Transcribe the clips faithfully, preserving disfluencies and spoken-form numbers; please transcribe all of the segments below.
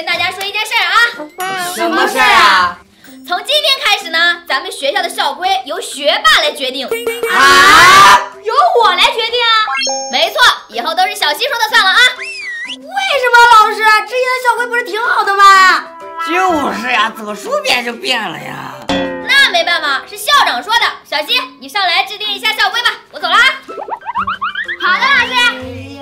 跟大家说一件事儿啊。 什么事儿啊？ 从今天开始呢，咱们学校的校规由学霸来决定。 啊？ 由我来决定啊？没错，以后都是小西说的算了啊。 为什么老师？之前的校规不是挺好的吗？ 就是呀，怎么说变就变了呀？ 那没办法，是校长说的。小西，你上来制定一下校规吧，我走了啊。好的，老师。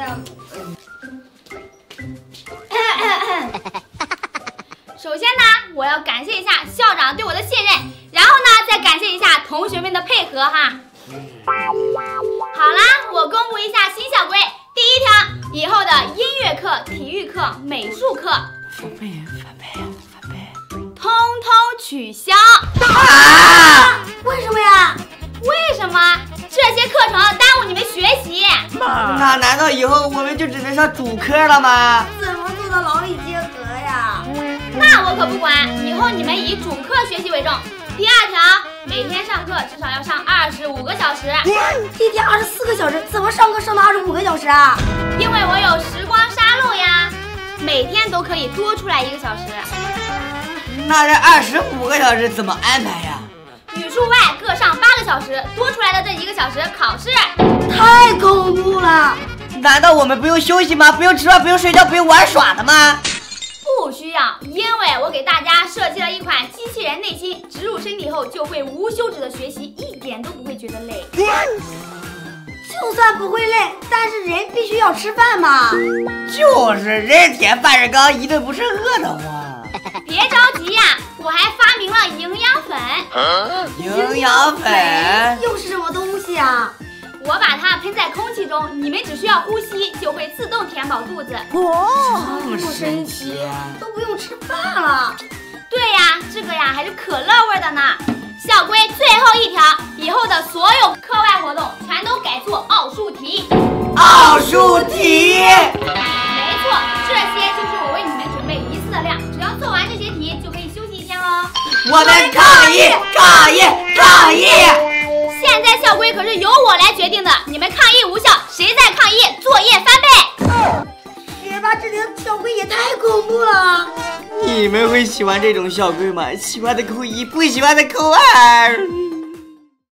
首先呢，我要感谢一下校长对我的信任，然后呢，再感谢一下同学们的配合哈。好啦，我公布一下新校规。第一条，以后的音乐课、体育课、美术课， 翻倍，翻倍，翻倍， 通通取消。 啊？为什么呀？ 为什么？这些课程耽误你们学习。 那难道以后我们就只能上主课了吗？ 怎么做到劳逸结合呀？ 那我可不管，以后你们以主课学习为重。第二条，每天上课至少要上二十五个小时。 一天二十四个小时，怎么上课上到二十五个小时啊？ 因为我有时光沙漏呀，每天都可以多出来一个小时。 那这二十五个小时怎么安排呀？ 语数外各上八个小时，多出来的这一个小时考试。 太恐怖了！ 难道我们不用休息吗？不用吃饭，不用睡觉，不用玩耍的吗？ 不需要，因为我给大家设计了一款机器人内心，植入身体后就会无休止的学习，一点都不会觉得累。 就算不会累，但是人必须要吃饭嘛。 就是人铁饭是钢，一顿不吃饿得慌。 别着急呀，我还发明了营养粉。 啊、营养粉又是什么东西啊？ 我把它喷在空气中，你们只需要呼吸，就会自动填饱肚子。 哇， 这么神奇， 都不用吃饭了。 对呀，这个呀还是可乐味的呢。校规最后一条，以后的所有课外活动全都改做奥数题。 奥数题？ 没错，这些就是我为你们准备一次的量，只要做完这些题就可以休息一天喽。 我们抗议！抗议！抗议！ 现在校规可是由我来决定的，你们抗议无效，谁再抗议，作业翻倍。 学霸制定的校规也太恐怖了。 你们会喜欢这种校规吗？喜欢的扣一，不喜欢的扣二。